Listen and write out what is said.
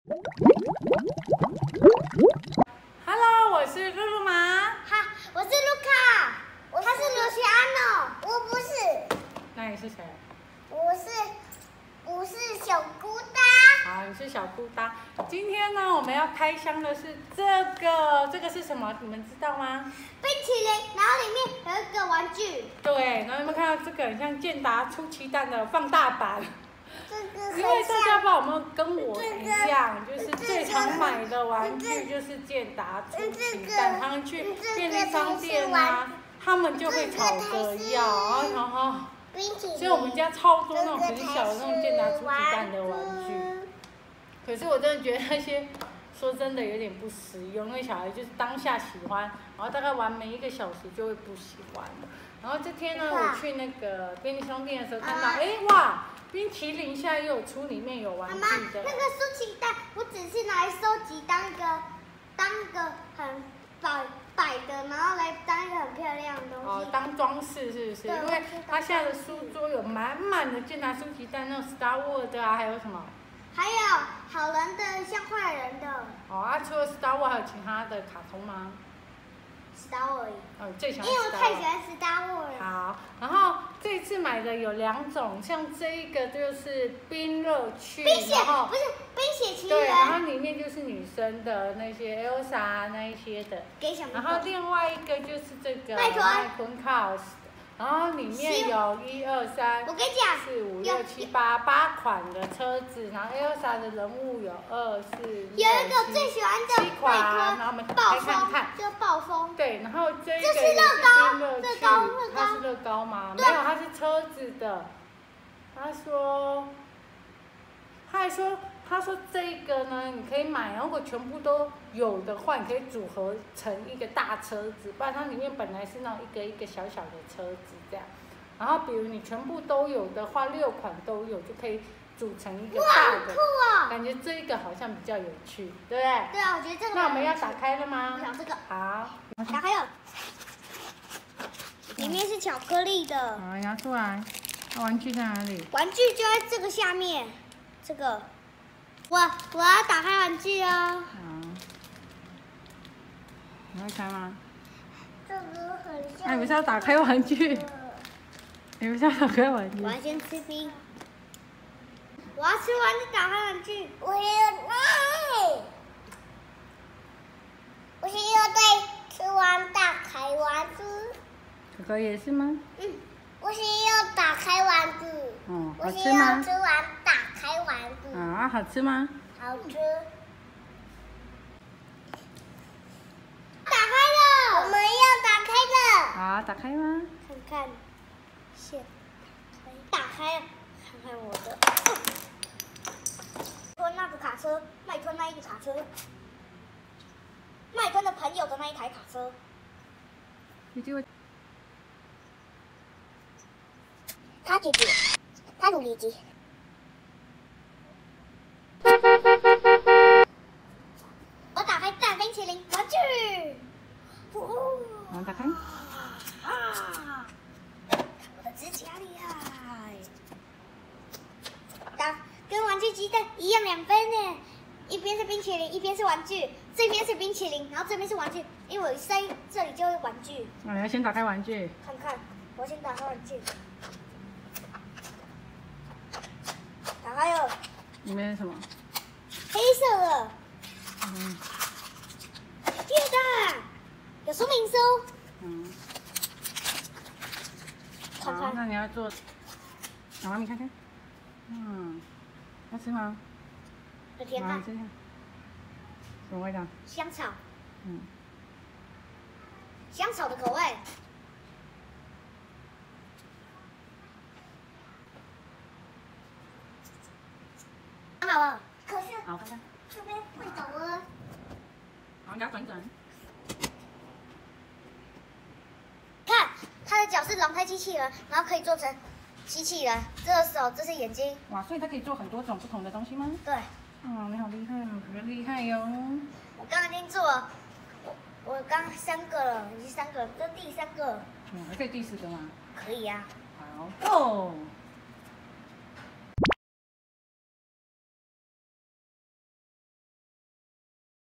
Hello， 我是露露妈。 哈，我是卢卡，他是罗西安诺，我不是。 那你是谁？ 我是小姑答。 好，你是小姑答。今天呢，我们要开箱的是这个是什么？你们知道吗？ 冰淇淋，然后里面有一个玩具。 对，然后你们看到这个很像健达出奇蛋的放大版。 这个因为大家不知道有没有跟我一样，就是最常买的玩具就是健达出奇蛋，他们去便利商店啊，他们就会吵着要，然后。所以我们家超多那种很小的那种健达出奇蛋的玩具，可是我真的觉得那些说真的有点不实用，因为小孩就是当下喜欢，然后大概玩没1个小时就会不喜欢。然后这天呢，我去那个便利商店的时候看到，哎哇，冰淇淋现在又有出里面有玩具的。 妈妈，那个出奇蛋我只是拿来收集当个很摆的，然后来当一个很漂亮的东西。 哦，当装饰是不是？因为它现在的书桌有满满的健达出奇蛋，那种 Star Wars 的啊，还有什么？ 还有好人的，像坏人的。 哦啊，除了 Star Wars 还有其他的卡通吗 ？Star Wars。 哦，最喜欢 Star Wars。 因为我太喜欢 Star Wars 了。 好，然后这一次买的有2种，像这一个就是冰乐趣， 冰雪不是冰雪奇缘。 对，然后里面就是女生的那些 Elsa 那一些的。 给小朋友。 然后另外一个就是这个麦昆 Cos。然后里面有1、2、3、 我跟你讲 4、5、6、7、8款的车子，然后 Elsa 的人物有2、4、6、 有一个最喜欢的 7款，然后我们打开看看。 就暴风。 对，然后这个是也是冰乐趣，它是乐高吗？没有，它是车子的。他说这个呢，你可以买，如果全部都有的话，你可以组合成一个大车子，不然它里面本来是那种一个小小的车子这样。然后比如你全部都有的话，6款都有，就可以组成一个大的。 哇，好酷哦！ 感觉这个好像比较有趣，对不对？ 对啊，我觉得这个。 那我们要打开了吗？ 我想这个。 好， 打开了。里面是巧克力的。 好，拿出来。那玩具在哪里？ 玩具就在这个下面，这个。我要打开玩具哦。 好。你会开吗？ 这个很像。 哎，你不是要打开玩具？你不是要打开玩具？ 我要先吃冰。我要吃完就打开玩具。我要对。我是要对吃完打开玩具。 哥哥也是吗？ 嗯，我是要打开玩具。 哦，好吃吗？ 我是要吃完打开玩具。 啊，好吃吗？ 好吃。打开了。我们要打开了。 好，打开吗？ 看看，线打开了，看看我的。吞那个卡车，麦吞那一个卡车，麦吞的朋友的那一台卡车。他姐姐，他努力机。我打开大冰淇淋玩具。 好，打开。 我的指甲厉害。跟玩具鸡蛋一样2分呢，一边是冰淇淋，一边是玩具。这边是冰淇淋，然后这边是玩具，因为我塞这里就是玩具。 那你要先打开玩具。 看看，我先打开玩具。打开了。 里面是什么？ 黑色的。 嗯。 天哪，有说明书。 嗯。 看看。 好，那你要做，让妈咪看看。嗯。要吃吗？ 有甜的。 吃一下。什么味道？ 香草。 嗯。 香草的口味。很好了。可是。 好，看看。 这边会抖了。 好，你给它转转。 看，它的脚是龙胎机器人，然后可以做成机器人。这个手，这是眼睛。 哇，所以它可以做很多种不同的东西吗？ 对。 哦，你好厉害哦，我觉得厉害哟。 我刚刚已经做了，我刚3个了，已经3个了，这第3个。 还可以第4个吗？ 可以呀。 好，哦。